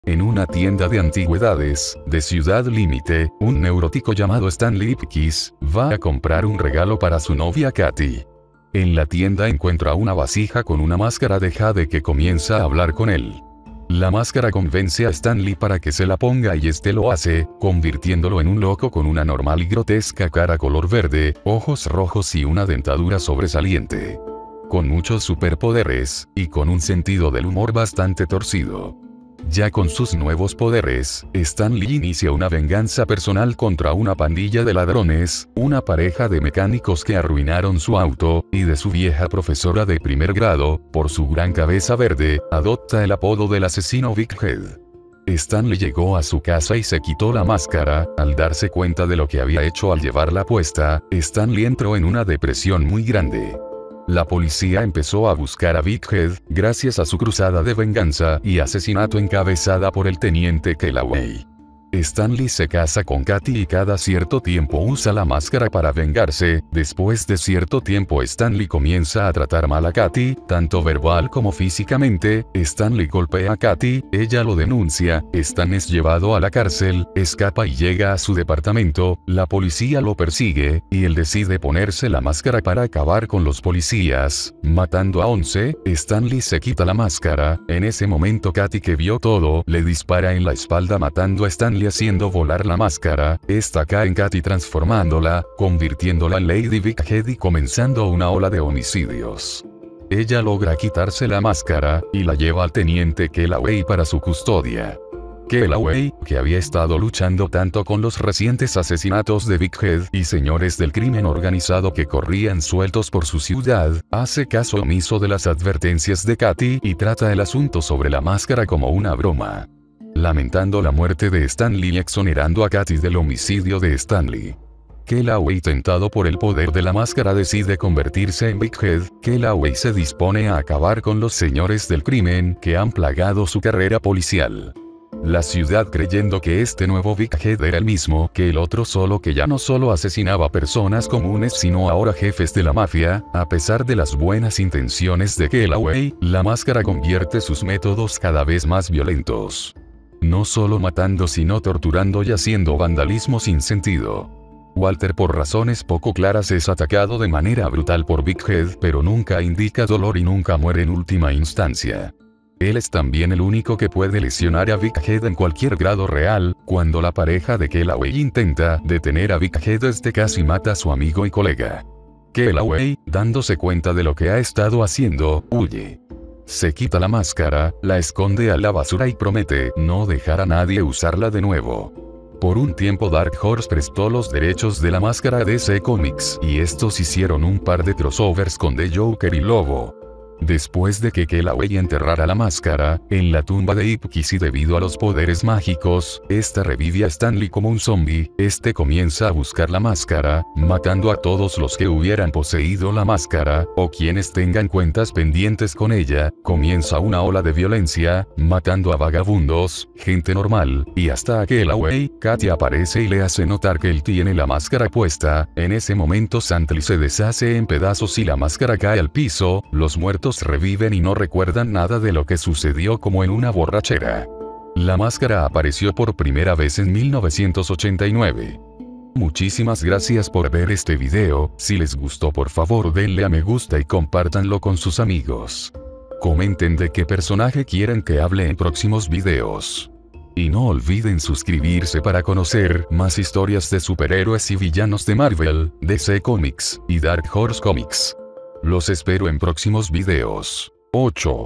En una tienda de antigüedades, de Ciudad Límite, un neurótico llamado Stanley Ipkiss, va a comprar un regalo para su novia Katy. En la tienda encuentra una vasija con una máscara de jade que comienza a hablar con él. La máscara convence a Stanley para que se la ponga y este lo hace, convirtiéndolo en un loco con una normal y grotesca cara color verde, ojos rojos y una dentadura sobresaliente. Con muchos superpoderes, y con un sentido del humor bastante torcido. Ya con sus nuevos poderes, Stanley inicia una venganza personal contra una pandilla de ladrones, una pareja de mecánicos que arruinaron su auto, y de su vieja profesora de primer grado. Por su gran cabeza verde, adopta el apodo del asesino Big Head. Stanley llegó a su casa y se quitó la máscara. Al darse cuenta de lo que había hecho al llevarla puesta, Stanley entró en una depresión muy grande. La policía empezó a buscar a Big Head, gracias a su cruzada de venganza y asesinato encabezada por el teniente Kellaway. Stanley se casa con Katy y cada cierto tiempo usa la máscara para vengarse. Después de cierto tiempo Stanley comienza a tratar mal a Katy, tanto verbal como físicamente. Stanley golpea a Katy, ella lo denuncia, Stan es llevado a la cárcel, escapa y llega a su departamento, la policía lo persigue, y él decide ponerse la máscara para acabar con los policías, matando a 11, Stanley se quita la máscara. En ese momento Katy, que vio todo, le dispara en la espalda matando a Stanley haciendo volar la máscara. Esta cae en Katy transformándola, convirtiéndola en Lady Big Head y comenzando una ola de homicidios. Ella logra quitarse la máscara, y la lleva al teniente Kellaway para su custodia. Kellaway, que había estado luchando tanto con los recientes asesinatos de Big Head y señores del crimen organizado que corrían sueltos por su ciudad, hace caso omiso de las advertencias de Katy y trata el asunto sobre la máscara como una broma. Lamentando la muerte de Stanley y exonerando a Katy del homicidio de Stanley. Kellaway, tentado por el poder de la máscara, decide convertirse en Big Head. Kellaway se dispone a acabar con los señores del crimen que han plagado su carrera policial. La ciudad, creyendo que este nuevo Big Head era el mismo que el otro, solo que ya no solo asesinaba personas comunes sino ahora jefes de la mafia. A pesar de las buenas intenciones de Kellaway, la máscara convierte sus métodos cada vez más violentos. No solo matando sino torturando y haciendo vandalismo sin sentido. Walter, por razones poco claras, es atacado de manera brutal por Big Head, pero nunca indica dolor y nunca muere en última instancia. Él es también el único que puede lesionar a Big Head en cualquier grado real. Cuando la pareja de Kellaway intenta detener a Big Head, este casi mata a su amigo y colega. Kellaway, dándose cuenta de lo que ha estado haciendo, huye. Se quita la máscara, la esconde a la basura y promete no dejar a nadie usarla de nuevo. Por un tiempo Dark Horse prestó los derechos de la máscara a DC Comics, y estos hicieron un par de crossovers con The Joker y Lobo. Después de que Kellaway enterrara la máscara en la tumba de Ipkiss y debido a los poderes mágicos, esta revive a Stanley como un zombie. Este comienza a buscar la máscara, matando a todos los que hubieran poseído la máscara, o quienes tengan cuentas pendientes con ella. Comienza una ola de violencia, matando a vagabundos, gente normal, y hasta a Kellaway. Katy aparece y le hace notar que él tiene la máscara puesta. En ese momento Stanley se deshace en pedazos y la máscara cae al piso. Los muertos reviven y no recuerdan nada de lo que sucedió, como en una borrachera. La máscara apareció por primera vez en 1989. Muchísimas gracias por ver este video. Si les gustó, por favor denle a me gusta y compártanlo con sus amigos. Comenten de qué personaje quieren que hable en próximos videos. Y no olviden suscribirse para conocer más historias de superhéroes y villanos de Marvel, DC Comics y Dark Horse Comics. Los espero en próximos videos. 8.